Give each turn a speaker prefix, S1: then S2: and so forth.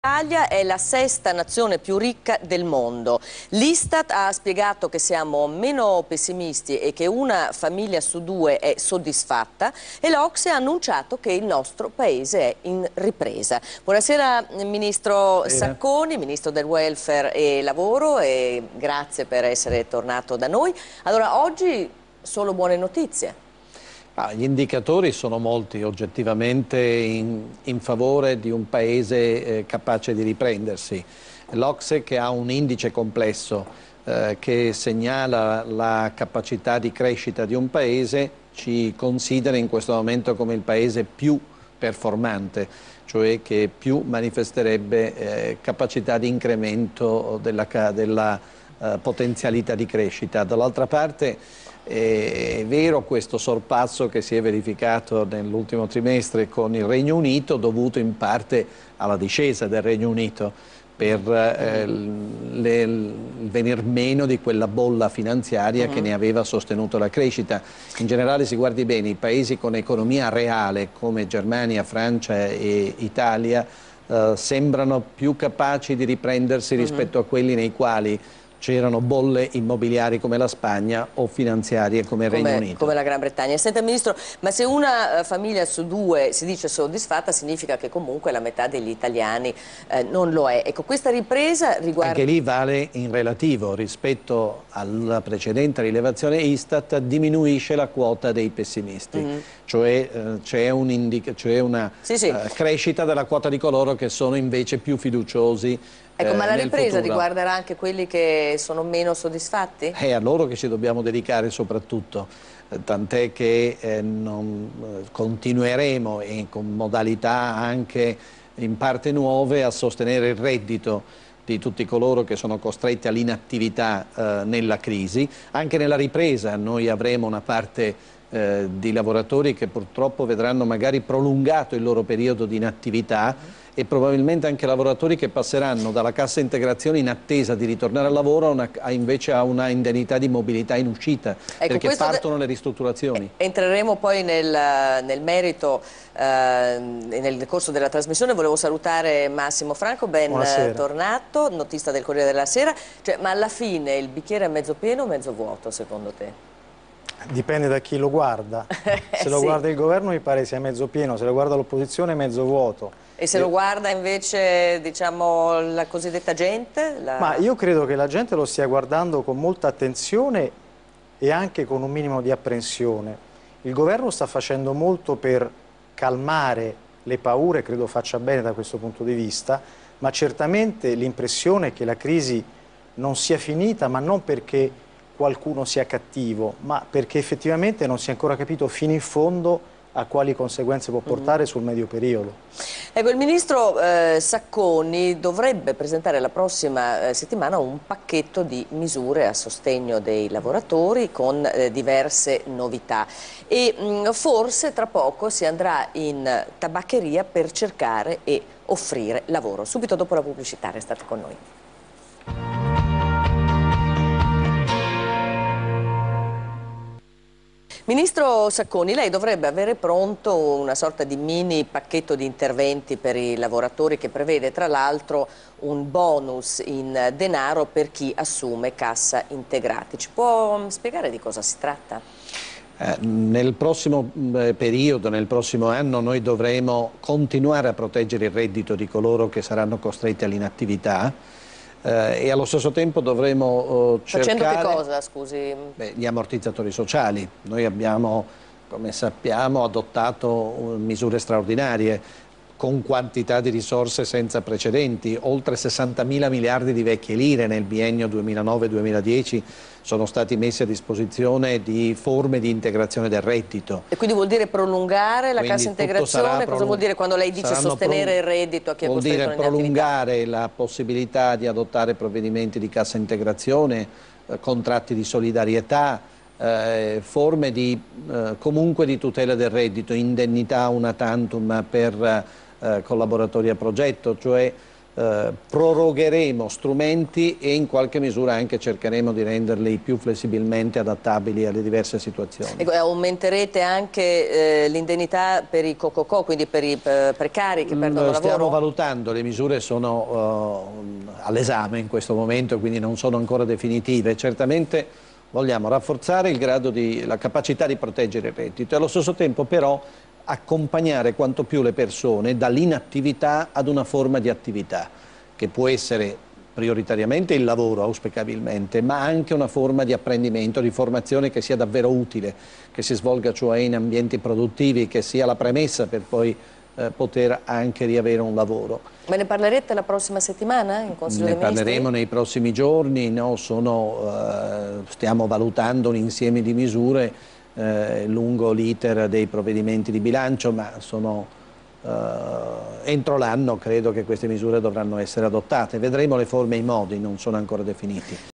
S1: L'Italia è la sesta nazione più ricca del mondo. L'Istat ha spiegato che siamo meno pessimisti e che una famiglia su due è soddisfatta e l'Ocse ha annunciato che il nostro paese è in ripresa. Buonasera Ministro Sacconi, Ministro del Welfare e Lavoro, e grazie per essere tornato da noi. Allora, oggi solo buone notizie.
S2: Gli indicatori sono molti oggettivamente in favore di un paese capace di riprendersi. L'Ocse, che ha un indice complesso che segnala la capacità di crescita di un paese, ci considera in questo momento come il paese più performante, cioè che più manifesterebbe capacità di incremento della potenzialità di crescita. Dall'altra parte è vero questo sorpasso che si è verificato nell'ultimo trimestre con il Regno Unito, dovuto in parte alla discesa del Regno Unito per il venir meno di quella bolla finanziaria che ne aveva sostenuto la crescita. In generale, si guardi bene, i paesi con economia reale come Germania, Francia e Italia sembrano più capaci di riprendersi rispetto a quelli nei quali c'erano bolle immobiliari come la Spagna o finanziarie come il Regno Unito.
S1: Come la Gran Bretagna. Senta Ministro, ma se una famiglia su due si dice soddisfatta, significa che comunque la metà degli italiani non lo è. Ecco, questa ripresa riguarda...
S2: Anche lì vale in relativo, rispetto alla precedente rilevazione Istat diminuisce la quota dei pessimisti, cioè c'è una crescita della quota di coloro che sono invece più fiduciosi.
S1: Ecco, ma la ripresa riguarderà anche quelli che sono meno soddisfatti?
S2: È a loro che ci dobbiamo dedicare soprattutto, tant'è che continueremo con modalità anche in parte nuove a sostenere il reddito di tutti coloro che sono costretti all'inattività nella crisi. Anche nella ripresa noi avremo una parte di lavoratori che purtroppo vedranno magari prolungato il loro periodo di inattività e probabilmente anche lavoratori che passeranno dalla cassa integrazione in attesa di ritornare al lavoro invece a una indennità di mobilità in uscita, ecco, perché partono le ristrutturazioni.
S1: Entreremo poi nel merito nel corso della trasmissione. Volevo salutare Massimo Franco, ben tornato, notista del Corriere della Sera. Ma alla fine il bicchiere è mezzo pieno o mezzo vuoto secondo te?
S3: Dipende da chi lo guarda. Se lo guarda il governo mi pare sia mezzo pieno, se lo guarda l'opposizione è mezzo vuoto.
S1: E se lo guarda invece, diciamo, la cosiddetta gente?
S3: Ma io credo che la gente lo stia guardando con molta attenzione e anche con un minimo di apprensione. Il governo sta facendo molto per calmare le paure, credo faccia bene da questo punto di vista, ma certamente l'impressione è che la crisi non sia finita, ma non perché qualcuno sia cattivo, ma perché effettivamente non si è ancora capito fino in fondo a quali conseguenze può portare sul medio periodo.
S1: Ecco, il Ministro Sacconi dovrebbe presentare la prossima settimana un pacchetto di misure a sostegno dei lavoratori con diverse novità e forse tra poco si andrà in tabaccheria per cercare e offrire lavoro. Subito dopo la pubblicità, restate con noi. Ministro Sacconi, lei dovrebbe avere pronto una sorta di mini pacchetto di interventi per i lavoratori che prevede tra l'altro un bonus in denaro per chi assume cassa integrati. Ci può spiegare di cosa si tratta?
S2: Nel prossimo periodo, nel prossimo anno, noi dovremo continuare a proteggere il reddito di coloro che saranno costretti all'inattività. E allo stesso tempo dovremo cercare...
S1: Facendo che cosa, scusi?
S2: Gli ammortizzatori sociali. Noi abbiamo, come sappiamo, adottato misure straordinarie con quantità di risorse senza precedenti. Oltre 60.000 miliardi di vecchie lire nel biennio 2009-2010 sono stati messi a disposizione di forme di integrazione del reddito.
S1: E quindi vuol dire prolungare la cassa integrazione? Cosa vuol dire quando lei dice sostenere il reddito a chi è costretto all'inattività?
S2: Vuol dire prolungare la possibilità di adottare provvedimenti di cassa integrazione, contratti di solidarietà, forme di, comunque di tutela del reddito, indennità una tantum per collaboratori a progetto, cioè prorogheremo strumenti e in qualche misura anche cercheremo di renderli più flessibilmente adattabili alle diverse situazioni.
S1: Ecco, aumenterete anche l'indennità per i co-co-co, quindi per i precari che perdono lavoro?
S2: Stiamo valutando, le misure sono all'esame in questo momento, quindi non sono ancora definitive. Certamente vogliamo rafforzare la capacità di proteggere il reddito e allo stesso tempo però accompagnare quanto più le persone dall'inattività ad una forma di attività, che può essere prioritariamente il lavoro, auspicabilmente, ma anche una forma di apprendimento, di formazione che sia davvero utile, che si svolga cioè in ambienti produttivi, che sia la premessa per poi poter anche riavere un lavoro.
S1: Me ne parlerete la prossima settimana in Consiglio dei Ministri?
S2: Ne parleremo nei prossimi giorni, no? Stiamo valutando un insieme di misure lungo l'iter dei provvedimenti di bilancio, ma entro l'anno credo che queste misure dovranno essere adottate. Vedremo le forme e i modi, non sono ancora definiti.